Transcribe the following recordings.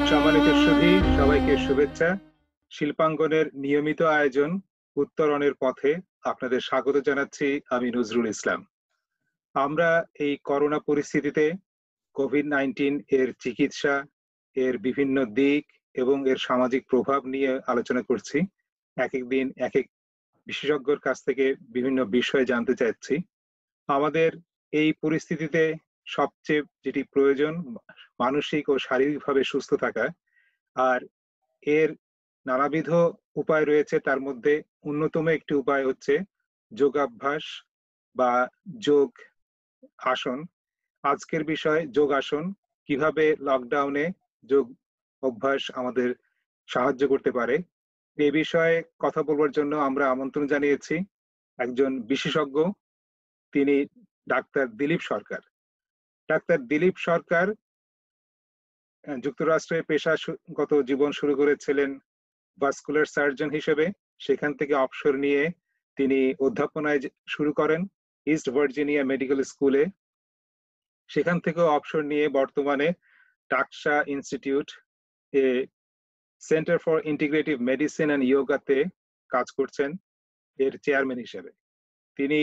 সম্মানিত সুধী, সবাইকে শুভেচ্ছা। শিল্পাঙ্গনের নিয়মিত আয়োজন উত্তরণের পথে আপনাদের স্বাগত জানাচ্ছি। আমি নজরুল ইসলাম। আমরা এই করোনা পরিস্থিতিতে কোভিড-19 এর চিকিৎসা, এর বিভিন্ন দিক এবং এর সামাজিক প্রভাব নিয়ে আলোচনা করছি। একেক দিন একেক বিশেষজ্ঞর কাছ থেকে বিভিন্ন বিষয় জানতে চাচ্ছি। আমাদের এই পরিস্থিতিতে সবচেয়ে যেটি প্রয়োজন, মানসিক ও শারীরিকভাবে সুস্থ থাকা। আর এর নানাবিধ উপায় রয়েছে, তার মধ্যে অন্যতম একটি উপায় হচ্ছে যোগাভ্যাস বা যোগ আসন। আজকের বিষয় যোগাসন, কিভাবে লকডাউনে যোগ অভ্যাস আমাদের সাহায্য করতে পারে। এই বিষয়ে কথা বলবার জন্য আমরা আমন্ত্রণ জানিয়েছি একজন বিশেষজ্ঞ, তিনি ডাক্তার দিলীপ সরকার। ডাক্তার দিলীপ সরকার যুক্তরাষ্ট্রে পেশাগত জীবন শুরু করেছিলেন ভাস্কুলার সার্জন হিসেবে। সেখান থেকে অবসর নিয়ে তিনি অধ্যাপনায় শুরু করেন ইস্ট ভার্জিনিয়া মেডিকেল স্কুলে। সেখান থেকেও অবসর নিয়ে বর্তমানে টাকসা ইনস্টিটিউট এ center for integrative medicine and ইয়োগাতে কাজ করছেন এর চেয়ারম্যান হিসেবে। তিনি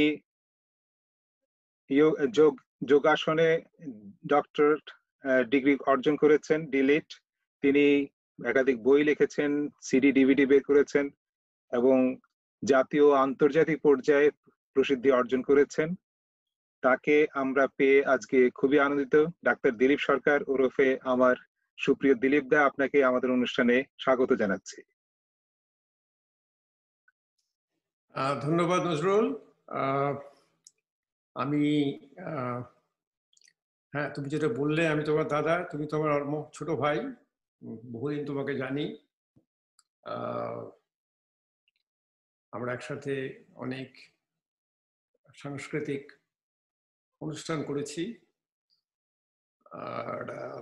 যোগাসনে ডক্টর ডিগ্রি অর্জন করেছেন, ডিলিট। তিনি একাধিক বই লিখেছেন, সিডি ডিভিডি বের করেছেন এবং জাতীয় আন্তর্জাতিক পর্যায়ে প্রসিদ্ধি অর্জন করেছেন। তাকে আমরা পেয়ে আজকে খুবই আনন্দিত। ডাক্তার দিলীপ সরকার ওরফে আমার সুপ্রিয় দিলীপ দা, আপনাকে আমাদের অনুষ্ঠানে স্বাগত জানাচ্ছি। ধন্যবাদ নজরুল। আমি হ্যাঁ, তুমি যেটা বললে, আমি তোমার দাদা, তুমি তোমার ছোট ভাই, বহুদিন তোমাকে জানি। আমরা একসাথে অনেক সাংস্কৃতিক অনুষ্ঠান করেছি। আর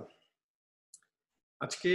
আজকে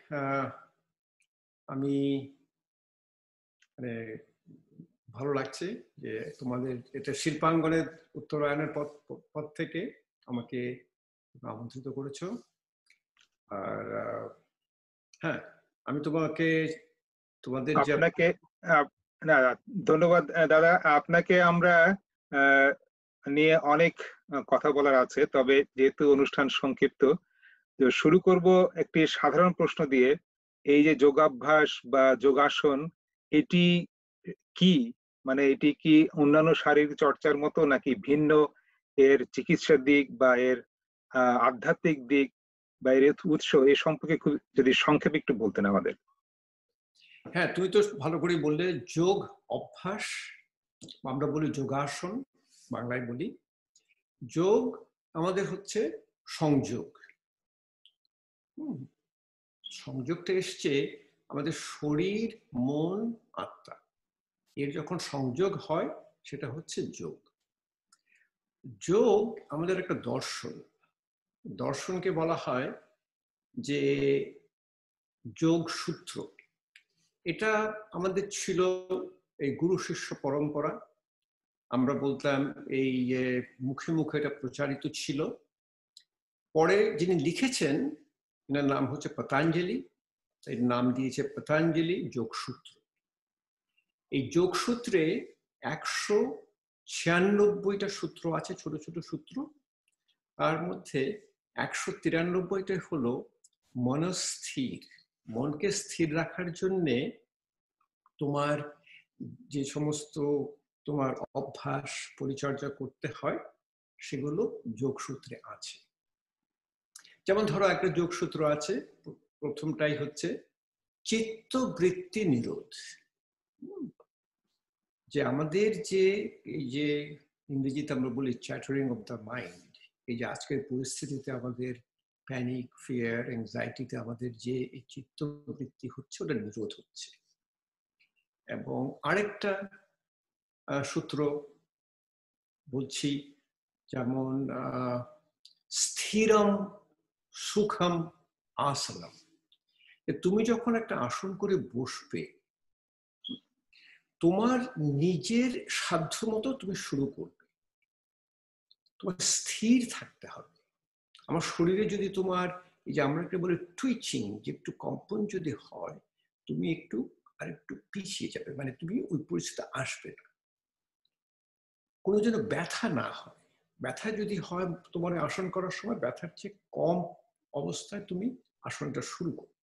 আমি মানে ভালো লাগছে যে তোমাদের এটা শিল্পাঙ্গনের উত্তরায়ণের পথ থেকে আমাকে আমন্ত্রিত করেছো। আর হ্যাঁ, আমি তোমাকে তোমাদের আপনাকে না, ধন্যবাদ দাদা। আপনাকে আমরা নিয়ে অনেক কথা বলার আছে, তবে যেহেতু অনুষ্ঠান সংক্ষিপ্ত, শুরু করব একটি সাধারণ প্রশ্ন দিয়ে। এই যে যোগাভ্যাস বা যোগাসন, এটি কি, মানে এটি কি অন্যান্য শারীরিক চর্চার মতো নাকি ভিন্ন? এর চিকিৎসার দিক বা এর আধ্যাত্মিক দিক বা এর উৎস, এ সম্পর্কে খুব যদি সংক্ষেপে একটু বলতেন আমাদের। হ্যাঁ, তুমি তো ভালো করে বললে, যোগ অভ্যাস, আমরা বলি যোগাসন, বাংলায় বলি। যোগ আমাদের হচ্ছে সংযোগ। সংযোগটা এসছে আমাদের শরীর, মন, আত্মা, এর যখন সংযোগ হয় সেটা হচ্ছে যোগ। যোগ আমাদের একটা দর্শন। দর্শনকে বলা হয় যে যোগ সূত্র। এটা আমাদের ছিল এই গুরু শিষ্য পরম্পরা। আমরা বলতাম এই মুখে মুখে এটা প্রচারিত ছিল। পরে যিনি লিখেছেন, এনার নাম হচ্ছে পতঞ্জলি, এর নাম দিয়েছে পতঞ্জলি যোগসূত্র। এই যোগসূত্রে 196টা সূত্র আছে, ছোট ছোট সূত্র। তার মধ্যে 193টা হলো মনস্থির, মনকে স্থির রাখার জন্যে তোমার যে সমস্ত তোমার অভ্যাস পরিচর্যা করতে হয় সেগুলো যোগসূত্রে আছে। যেমন ধরো, একটা যোগসূত্র আছে, প্রথমটাই হচ্ছে চিত্তবৃত্তি নিরোধ। যে আমাদের যে এই যে ইংরেজিতে আমরা বলি চ্যাটারিং অফ দ্য মাইন্ড, এই যে আজকের পরিস্থিতিতে আমাদের প্যানিক, ফিয়ার, এংজাইটিতে আমাদের যে এই চিত্তবৃত্তি হচ্ছে, ওটা নিরোধ হচ্ছে। এবং আরেকটা সূত্র বলছি, যেমন স্থিরম সুখম আসনম। তুমি যখন একটা আসন করে বসবে, তোমার নিজের সাধ্য মতো তুমি শুরু করবে, তোমার স্থির থাকতে হবে। আমার শরীরে যদি তোমার এই যে আমরা একটা বলি টুইচিং, যে একটু কম্পন যদি হয় তুমি একটু আরেকটু পিছিয়ে যাবে, মানে তুমি ওই পরিস্থিতি আসবে না। কোনো যেন ব্যথা না হয়। ব্যথা যদি হয় তোমার আসন করার সময় ব্যথার চেয়ে কম অবস্থায় তুমি আসনটা শুরু করো।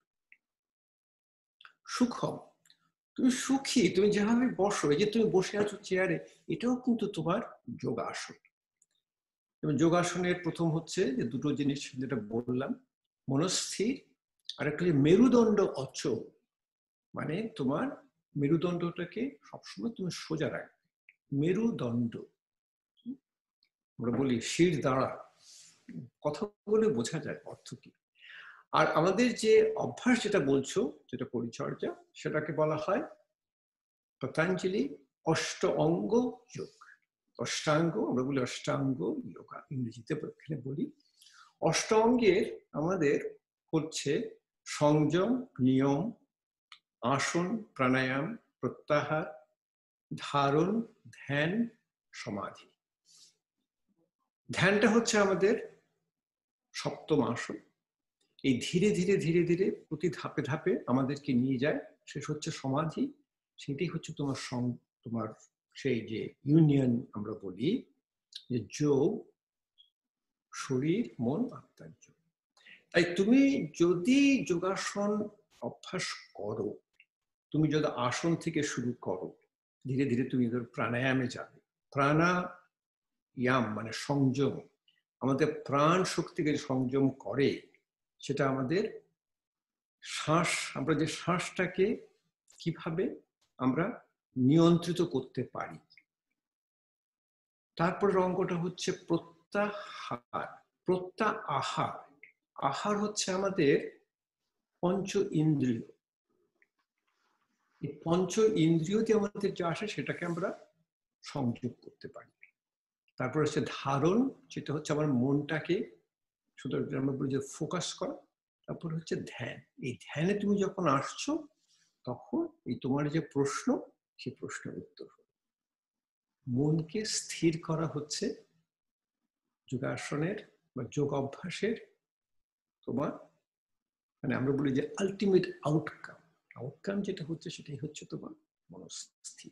সুখম, তুমি সুখী, তুমি যেভাবে বসো, এই যে তুমি বসে আছো চেয়ারে, এটাও কিন্তু তোমার যোগাসন। এবং যোগাসনের প্রথম হচ্ছে যে দুটো জিনিস যেটা বললাম, মনস্থির আর একটা মেরুদণ্ড অচল, মানে তোমার মেরুদণ্ডটাকে সবসময় তুমি সোজা রাখবে। মেরুদণ্ড আমরা বলি শির দ্বারা, কথা বলে বোঝা যায় অর্থ কি। আর আমাদের যে অভ্যাস যেটা বলছো, যেটা পরিচর্যা, সেটাকে বলা হয় পতঞ্জলি অষ্ট অঙ্গ যোগ। অষ্টাঙ্গ আমরা বলি অষ্টাঙ্গ যোগা, ইংরেজিতে এখানে বলি। অষ্টাঙ্গের আমাদের হচ্ছে সংযম, নিয়ম, আসন, প্রাণায়াম, প্রত্যাহার, ধারণ, ধ্যান, সমাধি। ধ্যানটা হচ্ছে আমাদের সপ্তম আসন। এই ধীরে ধীরে ধীরে ধীরে প্রতি ধাপে ধাপে আমাদেরকে নিয়ে যায়, শেষ হচ্ছে সমাধি। সেটাই হচ্ছে তোমার সেই যে ইউনিয়ন আমরা বলি, যে যোগ, শরীর, মন, আত্মার যোগ। তাই তুমি যদি যোগাসন অভ্যাস করো, তুমি যদি আসন থেকে শুরু করো, ধীরে ধীরে তুমি প্রাণায়ামে যাবে। প্রাণায়াম মানে সংযম, আমাদের প্রাণ শক্তিকে সংযম করে। সেটা আমাদের শ্বাস, আমরা যে শ্বাসটাকে কিভাবে আমরা নিয়ন্ত্রিত করতে পারি। তারপর অঙ্কটা হচ্ছে প্রত্যাহার। প্রত্যাহার, আহার হচ্ছে আমাদের পঞ্চ ইন্দ্রিয়। এই পঞ্চ ইন্দ্রিয় দিয়ে আমাদের যা আসে সেটাকে আমরা সংযোগ করতে পারি। তারপর হচ্ছে ধারণ, যেটা হচ্ছে আমার মনটাকে শুধু আমরা বলি যে ফোকাস করা। তারপর হচ্ছে ধ্যান। এই ধ্যানে তুমি যখন আসছো তখন এই তোমার যে প্রশ্ন, সেই প্রশ্নের উত্তর। মনকে স্থির করা হচ্ছে যোগাসনের বা যোগ অভ্যাসের তোমার, মানে আমরা বলি যে আলটিমেট আউটকাম। আউটকাম যেটা হচ্ছে সেটাই হচ্ছে তোমার মনস্থির।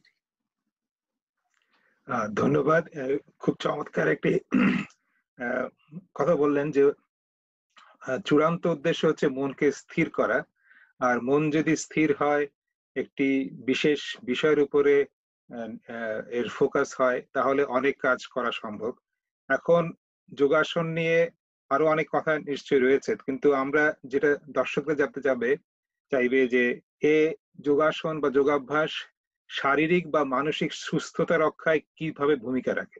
ধন্যবাদ। খুব চমৎকার একটি কথা বললেন যে চূড়ান্ত উদ্দেশ্য হচ্ছে মনকে স্থির করা। আর মন যদি স্থির হয়, একটি বিশেষ বিষয়ের উপরে এর ফোকাস হয়, তাহলে অনেক কাজ করা সম্ভব। এখন যোগাসন নিয়ে আরো অনেক কথা নিশ্চয়ই রয়েছে, কিন্তু আমরা যেটা দর্শকরা জানতে চাইবে যে এ যোগাসন বা যোগাভ্যাস শারীরিক বা মানসিক সুস্থতা রক্ষায় কিভাবে ভূমিকা রাখে।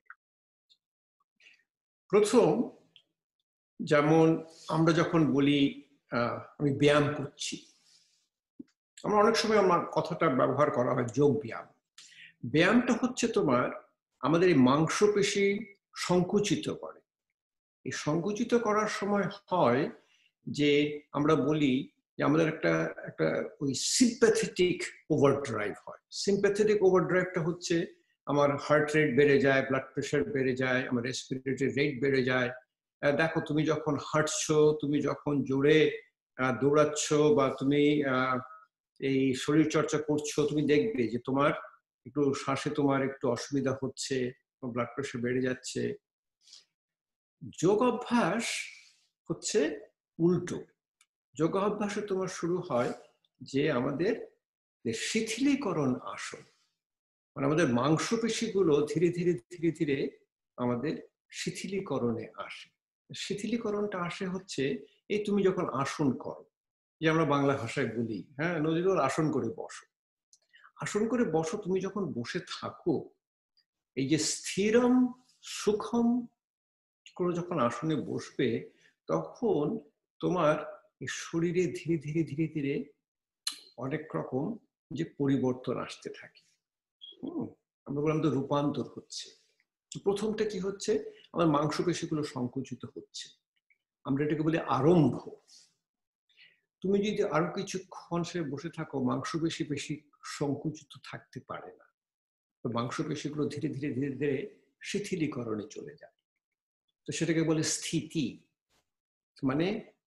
প্রথম, যেমন আমরা যখন বলি আমি ব্যায়াম করছি, আমরা অনেক সময় আমার কথাটা ব্যবহার করা হয় যোগ ব্যায়াম। ব্যায়ামটা হচ্ছে তোমার আমাদের এই মাংসপেশি সংকুচিত করে। এই সংকুচিত করার সময় হয় যে আমরা বলি যে আমাদের একটা একটা ওই সিম্প্যাথেটিক ওভারড্রাইভ হয়। সিম্প্যাথেটিক ওভারড্রাইভটা হচ্ছে আমার হার্ট রেট বেড়ে যায়, ব্লাড প্রেশার বেড়ে যায়, আমার রেসপিরেটরি রেট বেড়ে যায়। দেখো তুমি যখন হাঁটছো, তুমি যখন জোরে দৌড়াচ্ছ বা তুমি এই শরীর চর্চা করছো, তুমি দেখবে যে তোমার একটু শ্বাসে তোমার একটু অসুবিধা হচ্ছে, ব্লাড প্রেশার বেড়ে যাচ্ছে। যোগ অভ্যাস হচ্ছে উল্টো। যোগ অভ্যাসে তোমার শুরু হয় যে আমাদের শিথিলীকরণ আসন, মানে আমাদের মাংসপেশিগুলো ধীরে ধীরে ধীরে ধীরে আমাদের শিথিলীকরণে আসে। শিথিলীকরণটা আসে হচ্ছে এই তুমি যখন আসন করো, যে আমরা বাংলা ভাষায় বলি, হ্যাঁ নজরুল, আসন করে বসো। আসন করে বসো, তুমি যখন বসে থাকো, এই যে স্থিরম সুখম করে যখন আসনে বসবে, তখন তোমার শরীরে ধীরে ধীরে ধীরে ধীরে অনেক রকম যে পরিবর্তন আসতে থাকে। আমরা বললাম তো রূপান্তর হচ্ছে। প্রথমটা কি হচ্ছে, আমার মাংসপেশিগুলো সংকুচিত হচ্ছে, আমরা এটাকে বলি আরম্ভ। তুমি যদি আরো কিছুক্ষণ সে বসে থাকো, মাংসপেশি বেশি সংকুচিত থাকতে পারে না, তো মাংসপেশিগুলো ধীরে ধীরে ধীরে ধীরে শিথিলীকরণে চলে যায়। তো সেটাকে বলে স্থিতি, মানে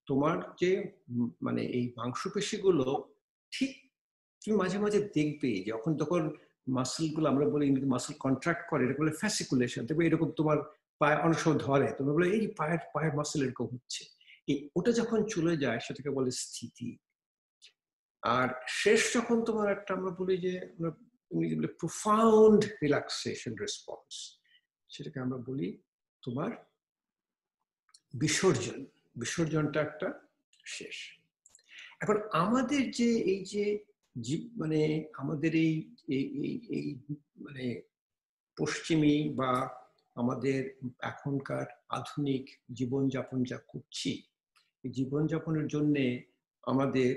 তোমার যে মানে এই মাংসপেশিগুলো ঠিক তুমি মাঝে মাঝে দেখবে যখন তখন মাসেলগুলো আমরা বলি মাসেল কন্ট্রাক্ট করে, এটা বলে ফ্যাসিকুলেশন, দেখবে এরকম তোমার পায়ে অনেক সময় ধরে, তুমি বলে এই পায়ের মাসেল এরকম হচ্ছে, এই ওটা যখন চলে যায় সেটাকে বলে স্থিতি। আর শেষ যখন তোমার একটা আমরা বলি যে প্রোফাউন্ড রিল্যাক্সেশন রেসপন্স, সেটাকে আমরা বলি তোমার বিসর্জন। বিসর্জনটা একটা শেষ। এখন আমাদের যে এই যে মানে আমাদের এই মানে পশ্চিমী বা আমাদের এখনকার আধুনিক জীবনযাপন যা করছি, এই জীবনযাপনের জন্যে আমাদের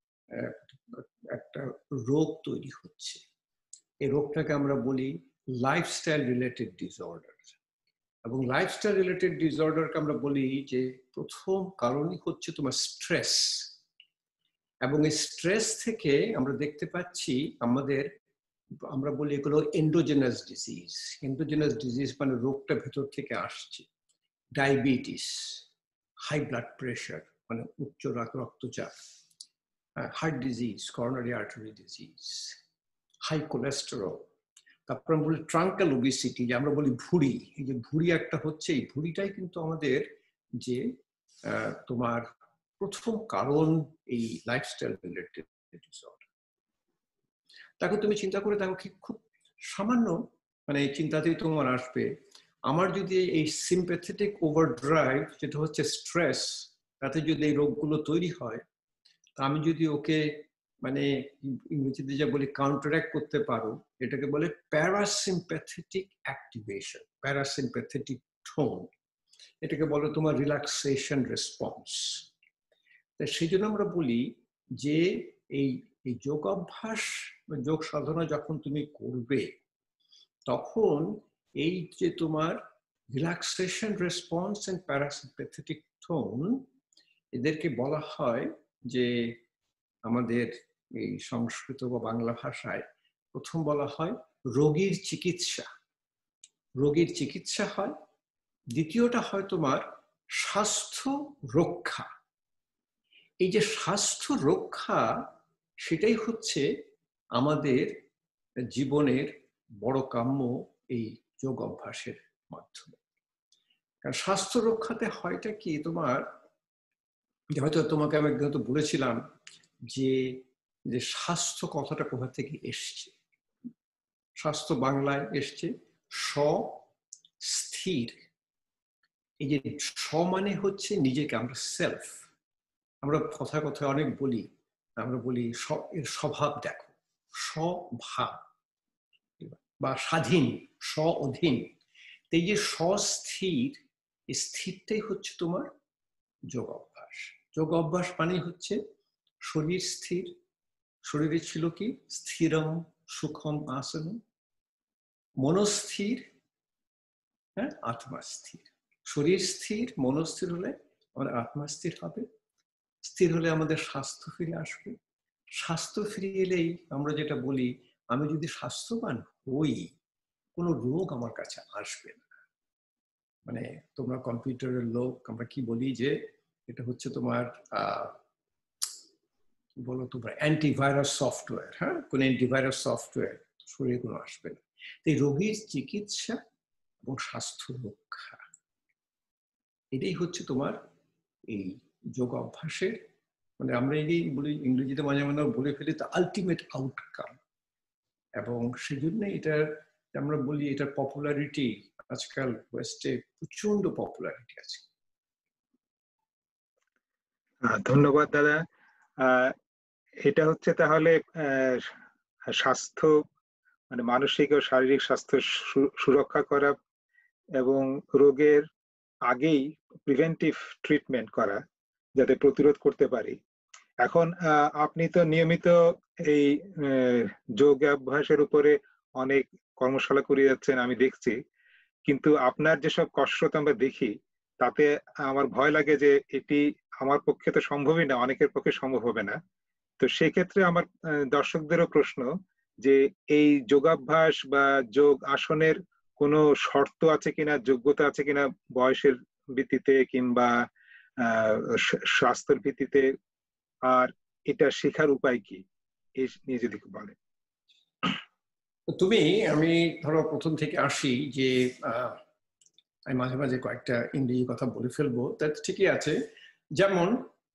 একটা রোগ তৈরি হচ্ছে। এই রোগটাকে আমরা বলি লাইফস্টাইল রিলেটেড ডিসঅর্ডার। এবং লাইফস্টাইল রিলেটেড ডিসঅর্ডারকে আমরা বলি যে প্রথম কারণই হচ্ছে তোমার স্ট্রেস। এবং এই স্ট্রেস থেকে আমরা দেখতে পাচ্ছি আমরা বলি এগুলো এন্ডোজেনাস ডিজিজ। এন্ডোজেনাস ডিজিজ মানে রোগটা ভেতর থেকে আসছে। ডায়াবেটিস, হাই ব্লাড প্রেশার মানে উচ্চ রক্তচাপ, heart disease, coronary artery disease, high cholesterol, তারপর আমরা বলি ট্রাঙ্কাল ওবেসিটি, যে আমরা বলি ভুঁড়ি। এই যে ভুঁড়ি একটা হচ্ছে, এই ভুঁড়িটাই কিন্তু আমাদের যে তোমার প্রথম কারণ এই লাইফস্টাইল রিলেটেড ডিসঅর্ডার। তাকে তুমি চিন্তা করে দেখো কি খুব সামান্য মানে চিন্তাতেই তোমার আসবে, আমার যদি এই সিম্প্যাথেটিক ওভারড্রাইভ যেটা হচ্ছে স্ট্রেস, তাতে যদি এই রোগগুলো তৈরি হয়, তা আমি যদি ওকে মানে ইংরেজিতে যা বলি কাউন্টারঅ্যাক্ট করতে পারো, এটাকে বলে প্যারাসিম্প্যাথেটিক অ্যাক্টিভেশন, প্যারাসিম্প্যাথেটিক টোন, এটাকে বলে তোমার রিল্যাক্সেশন রেসপন্স। তাই সেই জন্য আমরা বলি যে এই যোগ অভ্যাস, যোগ সাধনা যখন তুমি করবে, তখন এই যে তোমার relaxation response and parasympathetic tone, এদেরকে বলা হয় যে আমাদের এই সংস্কৃত বা বাংলা ভাষায় প্রথম বলা হয় রোগীর চিকিৎসা। রোগীর চিকিৎসা হয়। দ্বিতীয়টা হয় তোমার স্বাস্থ্য রক্ষা। এই যে স্বাস্থ্য রক্ষা, সেটাই হচ্ছে আমাদের জীবনের বড় কাম্য এই যোগ অভ্যাসের মাধ্যমে। কারণ স্বাস্থ্য রক্ষাতে হয়টা কি তোমার, হয়তো তোমাকে আমি একদম বলেছিলাম যে স্বাস্থ্য কথাটা কোথা থেকে এসছে। স্বাস্থ্য বাংলায় এসছে স্থির। এই যে মানে হচ্ছে নিজেকে, আমরা সেলফ, আমরা কথায় কথায় অনেক বলি, আমরা বলি এর স্বভাব দেখো, স্বভাব বা স্বাধীন, অধীন। এই যে স্থির, এই স্থিরটাই হচ্ছে তোমার যোগ অভ্যাস। যোগ অভ্যাস মানে হচ্ছে শরীর স্থির। শরীরে ছিল কি স্থিরম সুখম আসনম, মনস্থির, হ্যাঁ, আত্মা স্থির। শরীর স্থির, মনস্থির হলে আমাদের আত্মা স্থির হবে। স্থির হলে আমাদের স্বাস্থ্য ফিরে আসবে। স্বাস্থ্য ফিরে এলেই আমরা যেটা বলি, আমি যদি স্বাস্থ্যবান হই, কোনো রোগ আমার কাছে আসবে না। মানে তোমরা কম্পিউটারের লোক, আমরা কি বলি যে এটা হচ্ছে তোমার বলো তোমরা অ্যান্টিভাইরাস সফটওয়্যার। হ্যাঁ, কোন অ্যান্টিভাইরাস সফটওয়্যার শরীরে কোনো আসবে না। এই রোগীর চিকিৎসা এবং স্বাস্থ্য রক্ষা, এটাই হচ্ছে তোমার এই যোগ অভ্যাসের মানে আমরা এই বলি ইংরেজিতে মাঝে মাঝে বলে ফেলি তো আলটিমেট আউটকাম। এবং সেই জন্য এটার আমরা বলি এটার পপুলারিটি আজকাল ওয়েস্টে প্রচন্ড পপুলারিটি আছে। ধন্যবাদ দাদা। এটা হচ্ছে তাহলে স্বাস্থ্য মানে মানসিক ও শারীরিক স্বাস্থ্য সুরক্ষা করা এবং রোগের আগেই প্রিভেন্টিভ ট্রিটমেন্ট করা, যাতে প্রতিরোধ করতে পারি। এখন আপনি তো নিয়মিত এই যোগ অভ্যাসের উপরে অনেক কর্মশালা করে যাচ্ছেন, আমি দেখছি। কিন্তু আপনার যেসব কসরত আমরা দেখি, তাতে আমার ভয় লাগে যে এটি আমার পক্ষে তো সম্ভবই না, অনেকের পক্ষে সম্ভব হবে না। তো সেক্ষেত্রে আমার দর্শকদেরও প্রশ্ন যে এই যোগাভ্যাস বা যোগ আসনের কোনো শর্ত আছে কিনা, যোগ্যতা আছে কিনা, বয়সের ভিত্তিতে কিংবা স্বাস্থ্যের ভিত্তিতে, আর এটা শেখার উপায় কি, এই নিয়ে যদি বলে। আমি ধরো প্রথম থেকে আসি যে আমি মাঝে মাঝে কয়েকটা ইংরেজি কথা বলে ফেলবো, তা ঠিকই আছে। যেমন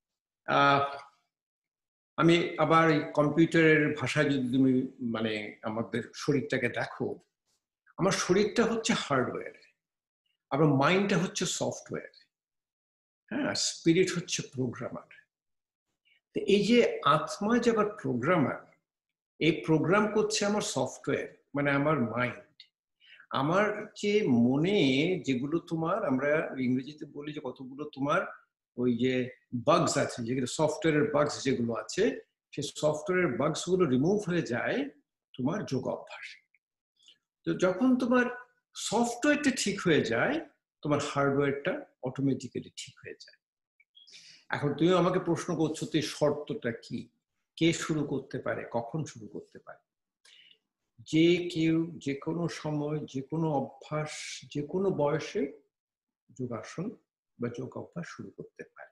আমি আবার এই কম্পিউটারের ভাষায় যদি তুমি মানে আমাদের শরীরটাকে দেখো, আমার শরীরটা হচ্ছে হার্ডওয়্যার, আবার মাইন্ডটা হচ্ছে সফটওয়্যার, হ্যাঁ, স্পিরিট হচ্ছে প্রোগ্রামার। তো এই যে আত্মা যে আবার প্রোগ্রামার, এই প্রোগ্রাম করছে আমার সফটওয়্যার, মানে আমার মাইন্ড। আমার যে মনে যেগুলো তোমার, আমরা ইংরেজিতে বলি যে কতগুলো তোমার ওই যে বাগস আছে, যেগুলো সফটওয়্যারের বাগস যেগুলো আছে, সেই সফটওয়্যারের বাগস গুলো রিমুভ হয়ে যায় তোমার যোগ অভ্যাস। তো যখন তোমার সফটওয়্যারটা ঠিক হয়ে যায়, তোমার হার্ডওয়্যারটা অটোমেটিক্যালি ঠিক হয়ে যায়। এখন তুমি আমাকে প্রশ্ন করছো তো শর্তটা কি, কে শুরু করতে পারে, কখন শুরু করতে পারে? যে কেউ যে কোনো সময়, যে কোনো অভ্যাস, যে কোনো বয়সে যোগাসন বা যোগ অভ্যাস শুরু করতে পারে।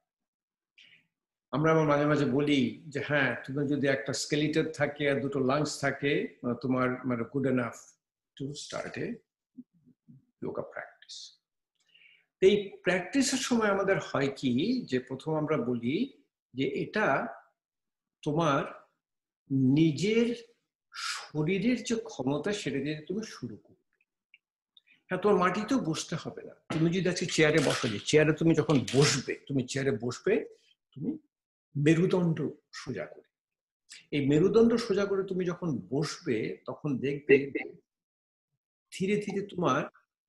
আমরা মাঝে মাঝে বলি যে হ্যাঁ, তুমি যদি একটা স্কেলিটন থাকে আর দুটো লাংস থাকে, তোমার মানে good enough to start a yoga practice. এই প্র্যাকটিসের সময় আমাদের হয় কি, যে প্রথম আমরা বলি যে এটা তোমার নিজের শরীরের যে ক্ষমতা, সেটা দিয়ে তুমি শুরু করো। হ্যাঁ, তোমার মাটিতেও বসতে হবে না। তুমি যদি আজকে চেয়ারে বসো, যে চেয়ারে তুমি যখন বসবে, তুমি চেয়ারে বসবে, তুমি মেরুদণ্ড সোজা করে, এই মেরুদণ্ড সোজা করে তুমি যখন বসবে, তখন দেখবে ধীরে ধীরে তোমার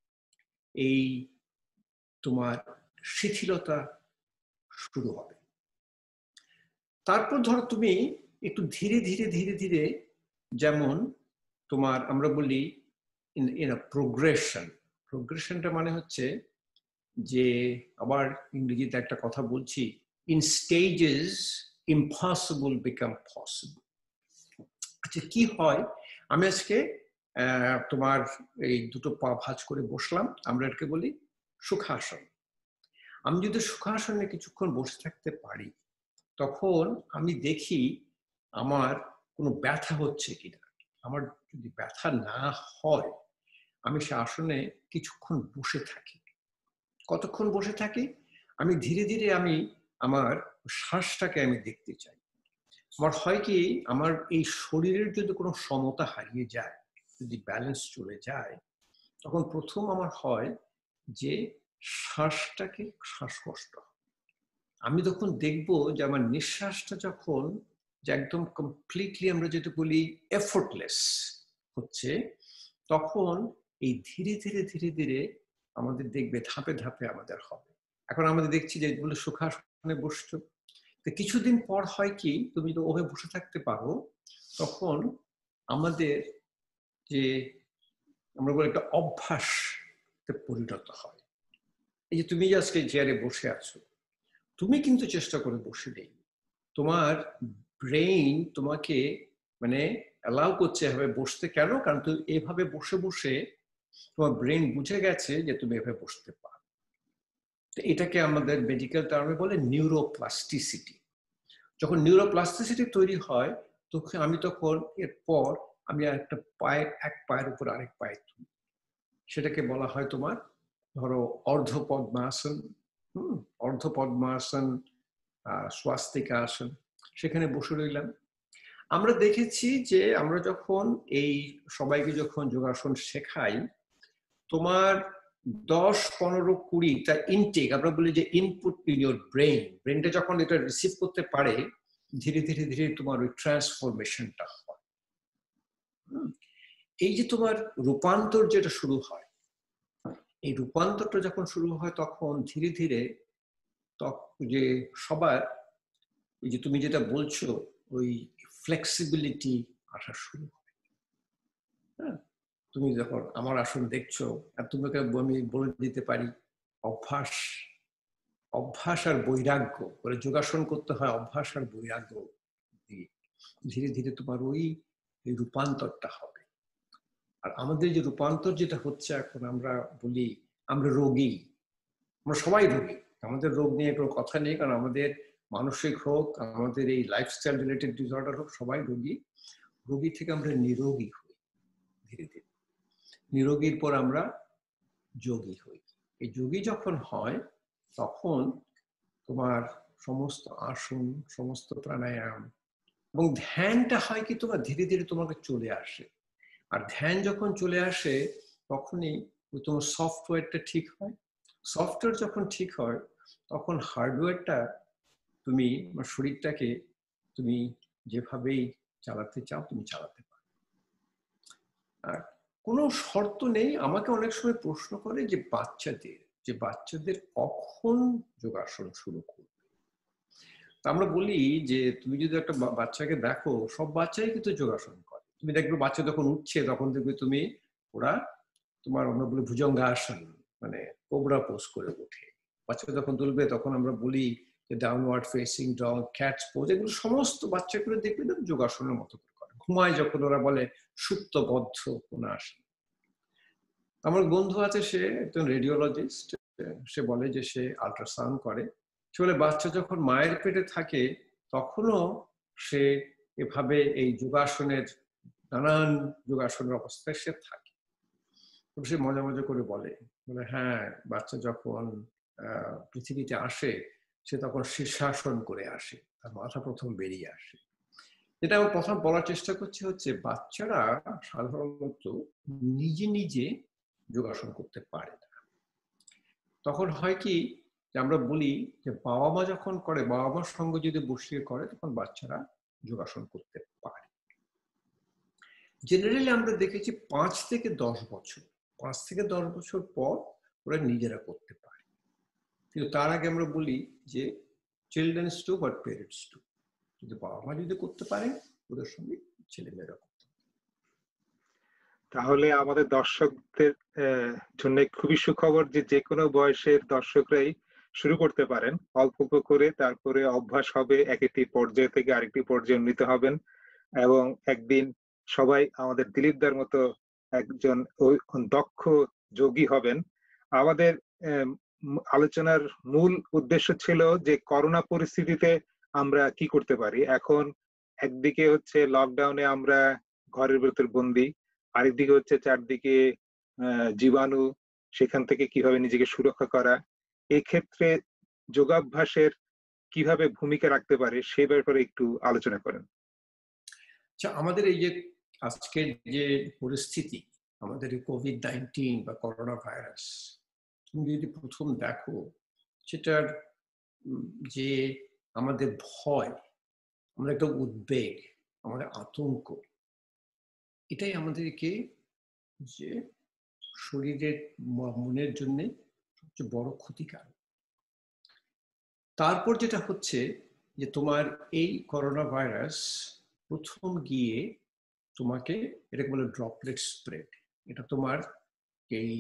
এই তোমার শিথিলতা শুরু হবে। তারপর ধরো তুমি একটু ধীরে ধীরে ধীরে ধীরে, যেমন তোমার আমরা বলি প্রোগ্রেশন। প্রোগ্রেশনটা মানে হচ্ছে যে, আবার ইংরেজিতে একটা কথা বলছি, in stages impossible become possible. আচ্ছা, কি হয়, আমি আজকে তোমার এই দুটো পা ভাঁজ করে বসলাম, আমরা এটাকে বলি সুখাসন। আমি যদি সুখাসনে কিছুক্ষণ বসে থাকতে পারি, তখন আমি দেখি আমার কোনো ব্যথা হচ্ছে কিনা। আমার যদি ব্যথা না হয়, আমি সে আসনে কিছুক্ষণ বসে থাকি। কতক্ষণ বসে থাকি? আমি ধীরে ধীরে আমি আমার শ্বাসটাকে আমি দেখতে চাই। আমার হয় কি, আমার এই শরীরের যদি কোনো সমতা হারিয়ে যায়, যদি ব্যালেন্স চলে যায়, তখন প্রথম আমার হয় যে শ্বাসটাকে শ্বাসকষ্ট। আমি তখন দেখবো যে আমার নিঃশ্বাসটা যখন যে একদম কমপ্লিটলি আমরা যেটা বলি এফোর্টলেস হচ্ছে, তখন এই ধীরে ধীরে ধীরে ধীরে আমাদের দেখবে ধাপে ধাপে আমাদের হবে। এখন আমাদের দেখছি যে এগুলো সুখাসনে বসছো, তো কিছুদিন পর হয় কি, তুমি তো ওভাবে বসে থাকতে পারো, তখন আমাদের যে আমরা বলি একটা অভ্যাস পরিণত হয়। এই যে তুমি আজকে চেয়ারে বসে আছো, তুমি কিন্তু চেষ্টা করে বসে নেই, তোমার ব্রেইন তোমাকে মানে অ্যালাউ করছে এভাবে বসতে। কেন? কারণ তুমি এভাবে বসে বসে তোমার ব্রেন বুঝে গেছে যে তুমি এভাবে বসতে পারো। তো এটাকে আমাদের মেডিকেল টার্মে বলে নিউরোপ্লাস্টিসিটি। যখন নিউরোপ্লাস্টিসিটি তৈরি হয়, তখন এরপর আমি একটা পায়ের এক পায়ের উপর আরেক পায়ে তুলি, সেটাকে বলা হয় তোমার ধরো অর্ধ পদ্মাসন, অর্ধ পদ্মাসন, স্বাস্তিকা আসন, সেখানে বসে রইলাম। আমরা দেখেছি যে আমরা যখন এই সবাইকে যখন যোগাসন শেখাই, তোমার 10, 15, 20 তার ইনটেক, আমরা বলি যে ইনপুট ইন ইউর ব্রেনটা যখন এটা রিসিভ করতে পারে, ধীরে ধীরে ধীরে তোমার ওই ট্রান্সফরমেশনটা হয়। এই যে তোমার রূপান্তর যেটা শুরু হয়, এই রূপান্তরটা যখন শুরু হয়, তখন ধীরে ধীরে যে সবার ওই যে তুমি যেটা বলছো, ওই ফ্লেক্সিবিলিটি আসা শুরু হয়। হ্যাঁ, তুমি যখন আমার আসন দেখছো, আর তোমাকে আমি বলে দিতে পারি অভ্যাস, অভ্যাস আর বৈরাগ্য বলে যোগাসন করতে হয়, অভ্যাস আর বৈরাগ্য দিয়ে ধীরে ধীরে তোমার ওই রূপান্তরটা হবে। আর আমাদের যে রূপান্তর যেটা হচ্ছে এখন, আমরা বলি আমরা রোগী, আমরা সবাই রোগী, আমাদের রোগ নিয়ে কোনো কথা নেই, কারণ আমাদের মানসিক হোক, আমাদের এই লাইফস্টাইল রিলেটেড ডিসঅর্ডার হোক, সবাই রোগী থেকে আমরা নিরোগী হই ধীরে ধীরে। নিরোগীর পর আমরা যোগী হই। এই যোগী যখন হয় তখন তোমার সমস্ত আসন, সমস্ত প্রাণায়াম এবং ধ্যানটা হয় কি তোমার ধীরে ধীরে তোমাকে চলে আসে। আর ধ্যান যখন চলে আসে তখনই তোমার সফটওয়্যারটা ঠিক হয়। সফটওয়্যার যখন ঠিক হয় তখন হার্ডওয়্যারটা তুমি শরীরটাকে তুমি যেভাবেই চালাতে চাও তুমি চালাতে পারো। আর কোনো শর্ত নেই। আমাকে অনেক সময় প্রশ্ন করে যে বাচ্চাদের কখন যোগাসন শুরু করবে। আমরা বলি যে তুমি যদি একটা বাচ্চাকে দেখো, সব বাচ্চাই কিন্তু যোগাসন করে। তুমি দেখবে বাচ্চা যখন উঠছে তখন দেখবে আমরা বলি ভুজঙ্গাসন, মানে কোবরা পোজ করে ওঠে। বাচ্চা যখন তুলবে তখন আমরা বলি যে downward facing dog, cat's pose, এগুলো সমস্ত বাচ্চাগুলো দেখবে না যোগাসনের মতো করে। ঘুমায় যখন ওরা বলে সুপ্তবদ্ধ কোন আসন। আমার বন্ধু আছে, সে একজন রেডিওলজিস্ট, সে বলে যে সে আল্ট্রাসাউন্ড করে। সে বলে বাচ্চা যখন মায়ের পেটে থাকে তখনও সে এভাবে এই নানান যোগাসনের অবস্থায় সে থাকে। সে মজা মজা করে বলে হ্যাঁ, বাচ্চা যখন পৃথিবীতে আসে সে তখন শীর্ষাসন করে আসে, তার মাথা প্রথম বেরিয়ে আসে। যেটা আমি প্রথম বলার চেষ্টা করছি হচ্ছে বাচ্চারা সাধারণত নিজে নিজে যোগাসন করতে পারে না। তখন হয় কি যে আমরা বলি যে বাবা মা যখন করে, বাবা মার সঙ্গে যদি বসিয়ে করে তখন বাচ্চারা যোগাসন করতে পারে। জেনারেলি আমরা দেখেছি 5 থেকে 10 বছর পর ওরা নিজেরা করতে পারে। কিন্তু তার আগে আমরা বলি যে children's too but parents too. যদি বাবা মা যদি করতে পারে ওদের সঙ্গে ছেলেমেয়েরা করতে পারে। তাহলে আমাদের দর্শকদের জন্য খুবই সুখবর যে কোনো বয়সের দর্শকরাই শুরু করতে পারেন অল্প অল্প করে, তারপরে অভ্যাস হবে, একটি পর্যায় থেকে আরেকটি পর্যায়ে উন্নীত হবেন এবং একদিন সবাই আমাদের দিলীপদার মতো একজন দক্ষ যোগী হবেন। আমাদের আলোচনার মূল উদ্দেশ্য ছিল যে করোনা পরিস্থিতিতে আমরা কি করতে পারি। এখন একদিকে হচ্ছে লকডাউনে আমরা ঘরের ভেতর বন্দি, আরেকদিকে হচ্ছে চারদিকে জীবাণু, সেখান থেকে কিভাবে নিজেকে সুরক্ষা করা। এক্ষেত্রে যোগাভ্যাসের কিভাবে ভূমিকা রাখতে পারে সে ব্যাপারে একটু আলোচনা করেন। আচ্ছা, আমাদের এই যে আজকের যে পরিস্থিতি, আমাদের এই কোভিড-19 বা করোনা ভাইরাস, তুমি যদি প্রথম দেখো সেটার যে আমাদের ভয়, আমাদের একটা উদ্বেগ, আমাদের আতঙ্ক, এটাই আমাদেরকে যে শরীরের মনের জন্য সবচেয়ে বড় ক্ষতিকারক। তারপর যেটা হচ্ছে যে তোমার এই করোনা ভাইরাস প্রথম গিয়ে তোমাকে, এটাকে বলে ড্রপলেট স্প্রেড। এটা তোমার এই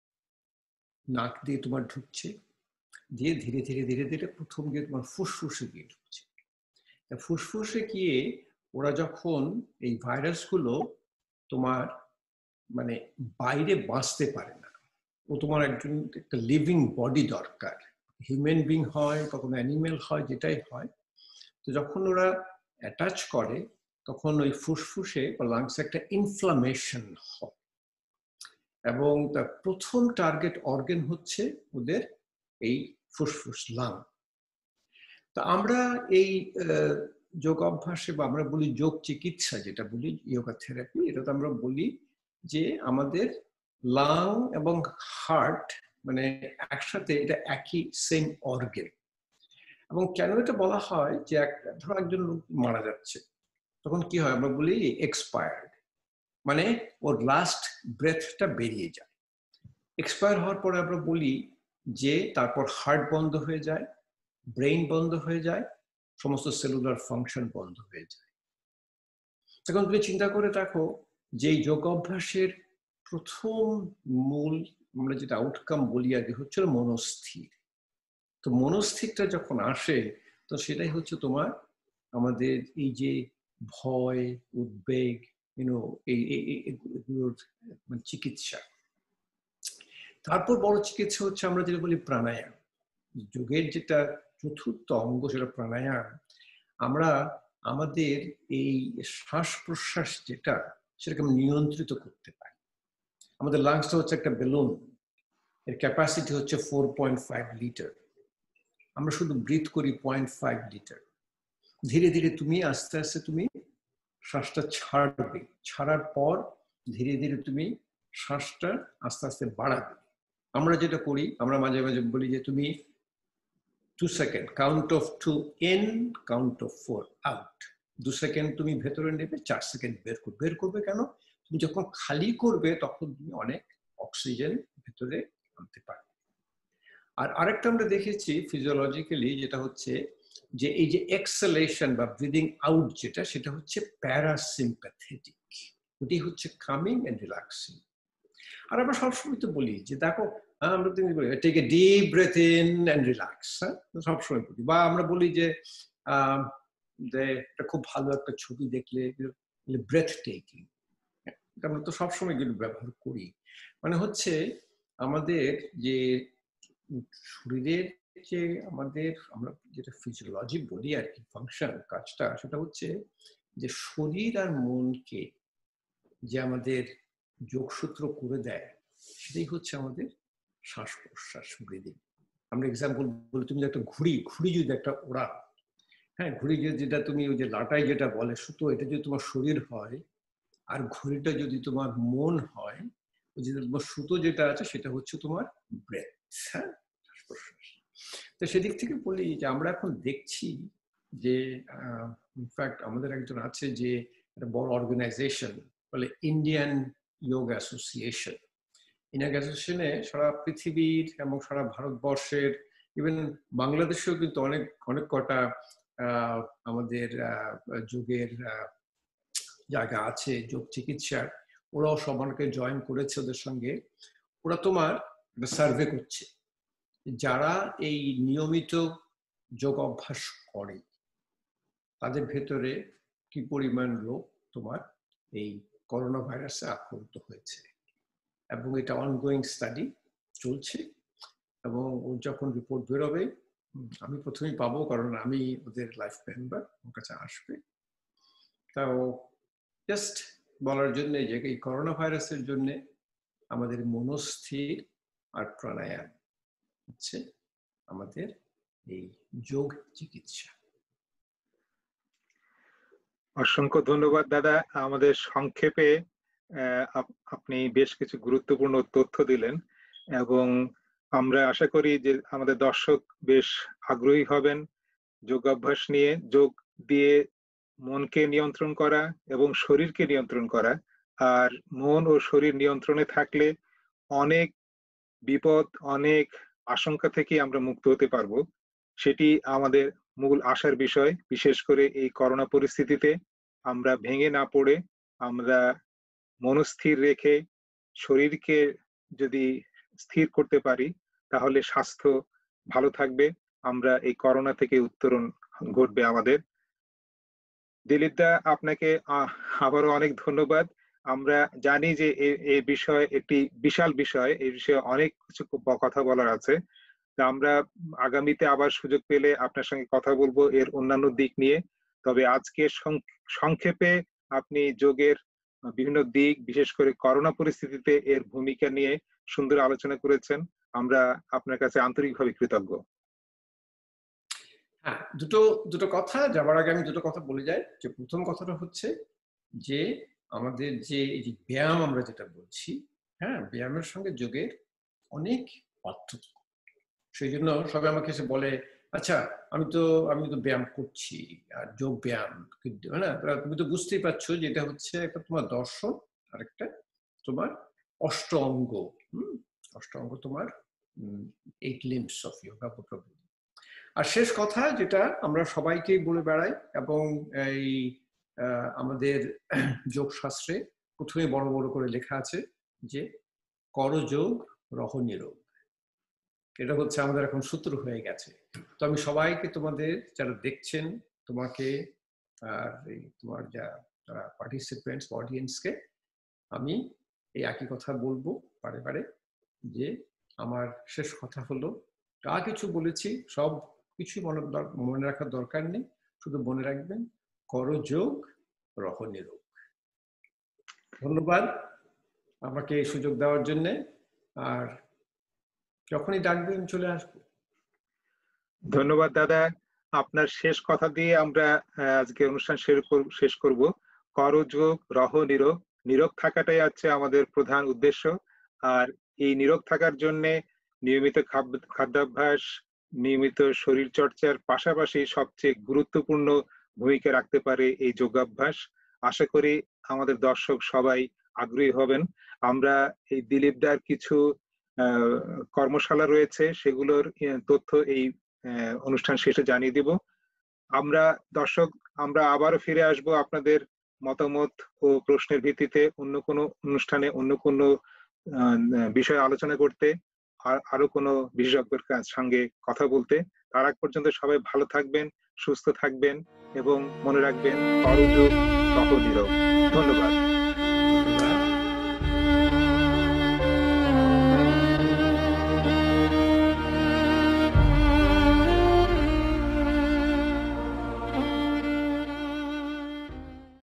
নাক দিয়ে তোমার ঢুকছে, দিয়ে ধীরে ধীরে ধীরে ধীরে প্রথম গিয়ে তোমার ফুসফুসে গিয়ে ঢুকছে। ফুসফুসে গিয়ে ওরা যখন এই ভাইরাসগুলো তোমার মানে বাইরে বাঁচতে পারে না, ও তোমার একটা লিভিং বডি দরকার। হিউম্যান বিং হয়, কখনো অ্যানিমেল হয়, যেটাই হয়। তো যখন ওরা অ্যাটাচ করে তখন ওই ফুসফুসে বা লাংসে একটা ইনফ্লামেশন হয় এবং তার প্রথম টার্গেট অর্গান হচ্ছে ওদের এই ফুসফুস, লাং। তা আমরা এই যোগ অভ্যাসে বা আমরা বলি যোগ চিকিৎসা, যেটা বলি যোগা থেরাপি, এটা তো আমরা বলি যে আমাদের লাং এবং হার্ট মানে একসাথে, এটা একই সেম অর্গান। এবং কেন এটা বলা হয় যে ধরো একজন লোক মারা যাচ্ছে, তখন কি হয় আমরা বলি এক্সপায়ার্ড, মানে ওর লাস্ট ব্রেথটা বেরিয়ে যায়। এক্সপায়ার হওয়ার পরে আমরা বলি যে তারপর হার্ট বন্ধ হয়ে যায়, ব্রেইন বন্ধ হয়ে যায়, সমস্ত সেলুলার ফাংশন বন্ধ হয়ে যায়। এখন তুমি চিন্তা করে দেখো যে যোগ অভ্যাসের প্রথম মূল আমরা যেটা আউটকাম বলি আগে হচ্ছে মনস্থির। তো মনস্থিরটা যখন আসে তো সেটাই হচ্ছে তোমার আমাদের এই যে ভয়, উদ্বেগ, এগুলোর চিকিৎসা। তারপর বড় চিকিৎসা হচ্ছে আমরা যেটা বলি প্রাণায়াম। যোগের যেটা চতুর্থ অঙ্গ সেটা প্রাণায়াম, আমরা আমাদের এই শ্বাস প্রশ্বাস যেটা সেটাকে নিয়ন্ত্রিত করতে পারি। আমাদের লাংসটা হচ্ছে একটা বেলুন, এর ক্যাপাসিটি হচ্ছে 4.5 লিটার। আমরা শুধু ব্রিথ করি 0.5 লিটার। ধীরে ধীরে তুমি আস্তে আস্তে তুমি শ্বাসটা ছাড়বে, ছাড়ার পর ধীরে ধীরে তুমি শ্বাসটা আস্তে আস্তে বাড়াবে। আমরা যেটা করি, আমরা মাঝে মাঝে বলি যে তুমি 2 second, count of 2 in, count of 4 out. 2 second তুমি ভেতরে নেবে, 4 সেকেন্ড বের করবে। কেন? তুমি যখন খালি করবে তখন তুমি অনেক অক্সিজেন ভেতরে আনতে পারবে। আর আরেকটা আমরা দেখেছি ফিজিওলজিক্যালি, যেটা হচ্ছে যে এই যে এক্সেলেশন বা ব্রিদিং আউট যেটা, সেটা হচ্ছে প্যারাসিম্প্যাথেটিক, ওটি হচ্ছে কামিং এন্ড রিল্যাক্সিং। আর আমরা সবসময় তো বলি যে দেখো, আমরা বলি take a deep breath in and relax, সবসময় বলি। বা আমরা বলি যে একটা খুব ভালো একটা ছবি দেখলে ব্রেথ টেকিং, আমরা তো সবসময় এগুলো ব্যবহার করি। মানে হচ্ছে আমাদের যে শরীরের যে আমরা যেটা ফিজিওলজি বলি আর কি, ফাংশন, কাজটা, সেটা হচ্ছে যে শরীর আর মনকে যে আমাদের যোগসূত্র করে দেয়, সেটাই হচ্ছে আমাদের শ্বাস প্রশ্বাস, ব্রিদিং। আমরা এক্সাম্পল বলি, তুমি একটা ঘুড়ি যদি একটা ওড়া, হ্যাঁ, ঘুড়ি যেটা তুমি ওই যে লাটাই যেটা বলে সুতো, এটা যদি তোমার শরীর হয় আর ঘুড়িটা যদি তোমার মন হয়, ওই যে তোমার সুতো যেটা আছে সেটা হচ্ছে তোমার ব্রেথ, হ্যাঁ, শ্বাস প্রশ্বাস। তো সেদিক থেকে বলি যে আমরা এখন দেখছি যে ইনফ্যাক্ট আমাদের একজন আছে যে একটা বড় অর্গানাইজেশন বলে ইন্ডিয়ান যোগা অ্যাসোসিয়েশন। ইন্ডিয়ান অ্যাসোসিয়েশনে সারা পৃথিবীর এবং সারা ভারতবর্ষের, ইভেন বাংলাদেশেও কিন্তু অনেক কটা আমাদের যোগের জায়গা আছে, যোগ চিকিৎসার। ওরাও সবাইকে জয়েন করেছে ওদের সঙ্গে। ওরা তোমার সার্ভে করছে যারা এই নিয়মিত যোগ অভ্যাস করে তাদের ভেতরে কি পরিমাণ লোক তোমার এই করোনা ভাইরাসে আক্রান্ত হয়েছে। এবং এটা অনগোয়িং স্টাডি চলছে, এবং যখন রিপোর্ট বেরোবে আমি প্রথমেই পাবো, কারণ আমি ওদের লাইফ মেম্বার, ওর কাছে আসবে। তাও জাস্ট বলার জন্য যে এই করোনা ভাইরাসের জন্য আমাদের মনস্থির আর প্রাণায়াম হচ্ছে আমাদের এই যোগ চিকিৎসা। অসংখ্য ধন্যবাদ দাদা, আমাদের সংক্ষেপে আপনি বেশ কিছু গুরুত্বপূর্ণ তথ্য দিলেন, এবং আমরা আশা করি যে আমাদের দর্শক বেশ আগ্রহী হবেন যোগাভ্যাস নিয়ে। যোগ দিয়ে মনকে নিয়ন্ত্রণ করা এবং শরীরকে নিয়ন্ত্রণ করা, আর মন ও শরীর নিয়ন্ত্রণে থাকলে অনেক বিপদ, অনেক আশঙ্কা থেকে আমরা মুক্ত হতে পারবো। সেটি আমাদের মূল আশার বিষয়। বিশেষ করে এই করোনা পরিস্থিতিতে আমরা ভেঙে না পড়ে আমরা মনস্থির রেখে শরীরকে যদি স্থির করতে পারি, তাহলে স্বাস্থ্য ভালো থাকবে, আমরা এই করোনা থেকে উত্তরণ ঘটবে আমাদের। দিলীপ দা, আপনাকে আবারও অনেক ধন্যবাদ। আমরা জানি যে এই বিষয় একটি বিশাল বিষয়, এই বিষয়ে অনেক কিছু কথা বলার আছে। তা আমরা আগামীতে আবার সুযোগ পেলে আপনার সঙ্গে কথা বলবো এর অন্যান্য দিক নিয়ে। তবে আজকে সংক্ষেপে আপনি যোগের বিভিন্ন দিক, বিশেষ করে করোনা পরিস্থিতিতে এর ভূমিকা নিয়ে সুন্দর আলোচনা করেছেন। আমরা আপনার কাছে আন্তরিকভাবে কৃতজ্ঞ। হ্যাঁ, দুটো কথা যাবার আগে আমি দুটো কথা বলে যাই। যে প্রথম কথাটা হচ্ছে যে আমাদের যে এই যে ব্যায়াম আমরা যেটা বলছি, হ্যাঁ, ব্যায়ামের সঙ্গে যোগের অনেক পার্থক্য। সেই জন্য সবাই আমাকে এসে বলে, আচ্ছা আমি তো ব্যায়াম করছি, আর যোগ ব্যায়াম, তুমি তো বুঝতেই পারছো যে এটা হচ্ছে একটা তোমার দর্শন আর একটা তোমার অষ্ট অঙ্গ। অষ্ট অঙ্গ তোমার 8 limbs of yoga প্রভৃতি। আর শেষ কথা যেটা আমরা সবাইকেই বলে বেড়াই, এবং এই আমাদের যোগশাস্ত্রে প্রথমে বড় বড় করে লেখা আছে যে করযোগ রহ নিরোগ। এটা হচ্ছে আমাদের এখন সূত্র হয়ে গেছে। তো আমি সবাইকে, তোমাদের যারা দেখছেন, তোমাকে আর তোমার যারা পার্টিসিপেন্টস, অডিয়েন্সকে আমি এই একই কথা বলবো বারে বারে, যে আমার শেষ কথা হলো যা কিছু বলেছি সব কিছু মনে রাখার দরকার নেই, শুধু মনে রাখবেন করো যোগ, রহ নিরোগ। ধন্যবাদ আমাকে এই সুযোগ দেওয়ার জন্য, আর যখনই ডাকবেন চলে আসবো। ধন্যবাদ দাদা। আপনার শেষ কথা দিয়ে আমরা আজকে অনুষ্ঠান শেষ করব। করো যোগ, রহ নিরোগ। নিরোগ থাকাটাই আছে আমাদের প্রধান উদ্দেশ্য। আর এই নিরোগ থাকার জন্য নিয়মিত খাদ্যাভ্যাস, নিয়মিত শরীর চর্চার পাশাপাশি সবচেয়ে গুরুত্বপূর্ণ ভূমিকা রাখতে পারে এই যোগাভ্যাস। আশা করি আমাদের দর্শক সবাই আগ্রহী হবেন। আমরা এই দিলীপ দার কিছু কর্মশালা রয়েছে, সেগুলোর তথ্য এই অনুষ্ঠান শেষে জানিয়ে দিব। আমরা আবারও ফিরে আসব আপনাদের মতামত ও প্রশ্নের ভিত্তিতে অন্য কোনো অনুষ্ঠানে অন্য কোনো বিষয়ে আলোচনা করতে, আরো কোনো বিশেষজ্ঞের সঙ্গে কথা বলতে। তার আগ পর্যন্ত সবাই ভালো থাকবেন, সুস্থ থাকবেন এবং মনে রাখবেন করো যোগ, রহ নিরোগ। ধন্যবাদ।